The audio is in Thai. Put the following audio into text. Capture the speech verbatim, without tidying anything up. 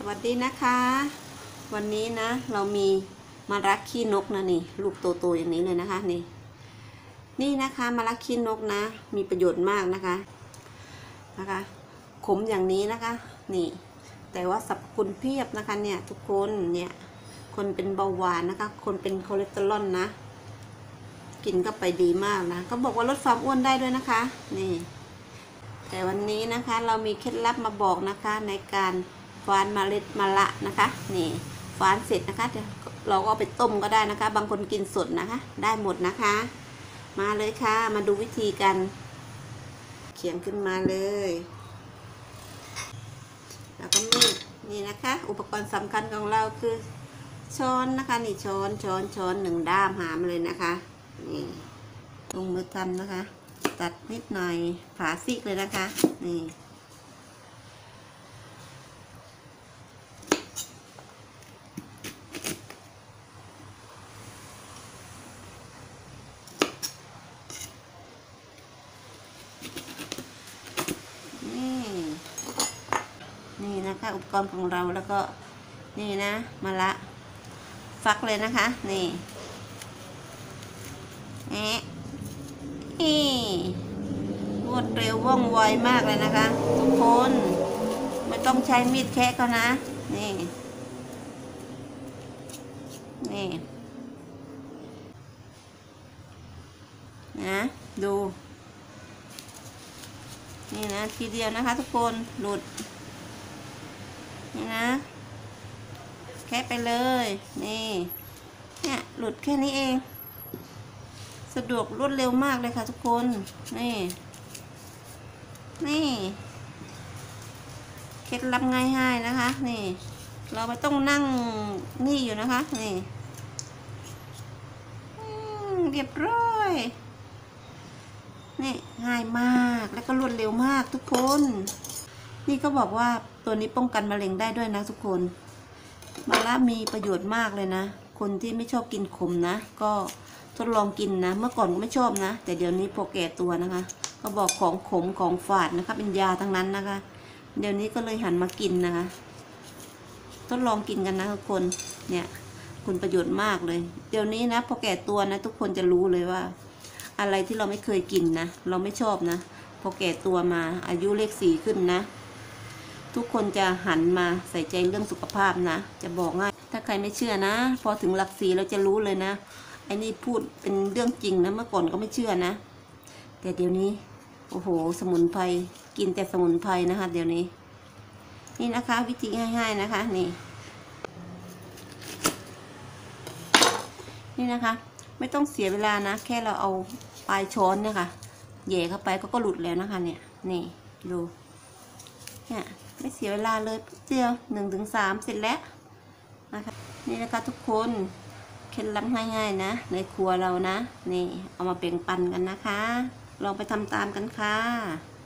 วัสดีนะคะวันนี้นะเรามีมะระขี้นกนะนี่ลูกโตๆอย่างนี้เลยนะคะนี่นี่นะคะมะระขี้นกนะมีประโยชน์มากนะคะนะคะขมอย่างนี้นะคะนี่แต่ว่าสรรพคุณเพียบนะคะเนี่ยทุกคนเนี่ยคนเป็นเบาหวานนะคะคนเป็นคอเลสเตอรอลนะกินก็ไปดีมากนะก็บอกว่าลดความอ้วนได้ด้วยนะคะนี่แต่วันนี้นะคะเรามีเคล็ดลับมาบอกนะคะในการฝานเมล็ดมะระนะคะนี่ฝานเสร็จนะคะเราก็ไปต้มก็ได้นะคะบางคนกินสดนะคะได้หมดนะคะมาเลยค่ะมาดูวิธีการเขียนขึ้นมาเลยแล้วก็มีนี่นะคะอุปกรณ์สำคัญของเราคือช้อนนะคะนี่ช้อนช้อนช้อนหนึ่งด้ามหามาเลยนะคะนี่ลงมือทำนะคะตัดนิดหน่อยผ่าซีกเลยนะคะนี่นี่นะคะอุปกรณ์ของเราแล้วก็นี่นะมะระฟักเลยนะคะนี่แอะนี่รวดเร็วว่องไวมากเลยนะคะทุกคนไม่ต้องใช้มีดแคะเขานะนี่นี่นะดูนี่นะทีเดียวนะคะทุกคนหลุดนี่นะแค่ไปเลยนี่เนี่ยหลุดแค่นี้เองสะดวกรวดเร็วมากเลยค่ะทุกคนนี่นี่เคล็ดลับง่ายๆนะคะนี่เราไม่ต้องนั่งนี่อยู่นะคะนี่เรียบร้อยนี่ง่ายมากแล้วก็รวดเร็วมากทุกคนนี่ก็บอกว่าตัวนี้ป้องกันมะเร็งได้ด้วยนะทุกคนมะระมีประโยชน์มากเลยนะคนที่ไม่ชอบกินขมนะก็ทดลองกินนะเมื่อก่อนก็ไม่ชอบนะแต่เดี๋ยวนี้พอแก่ตัวนะคะก็บอกของขมของฝาดนะคะเป็นยาทั้งนั้นนะคะเดี๋ยวนี้ก็เลยหันมากินนะคะทดลองกินกันนะทุกคนเนี่ยคุณประโยชน์มากเลยเดี๋ยวนี้นะพอแก่ตัวนะทุกคนจะรู้เลยว่าอะไรที่เราไม่เคยกินนะเราไม่ชอบนะพอแก่ตัวมาอายุเลขสี่ขึ้นนะทุกคนจะหันมาใส่ใจเรื่องสุขภาพนะจะบอกง่ายถ้าใครไม่เชื่อนะพอถึงหลักสี่เราจะรู้เลยนะไอ้นี่พูดเป็นเรื่องจริงนะเมื่อก่อนก็ไม่เชื่อนะแต่เดี๋ยวนี้โอ้โหสมุนไพรกินแต่สมุนไพรนะคะเดี๋ยวนี้นี่นะคะวิธีง่ายๆนะคะนี่นี่นะคะไม่ต้องเสียเวลานะแค่เราเอาปลายช้อนเนี่ยค่ะแย่เข้าไปก็ก็หลุดแล้วนะคะเนี่ยนี่ดูเนี่ยไม่เสียเวลาเลยเดียวหนึ่งถึงสามเสร็จแล้วนะคะนี่นะคะทุกคนเคล็ดลับง่ายๆนะในครัวเรานะนี่เอามาแบ่งปันกันนะคะลองไปทำตามกันค่ะ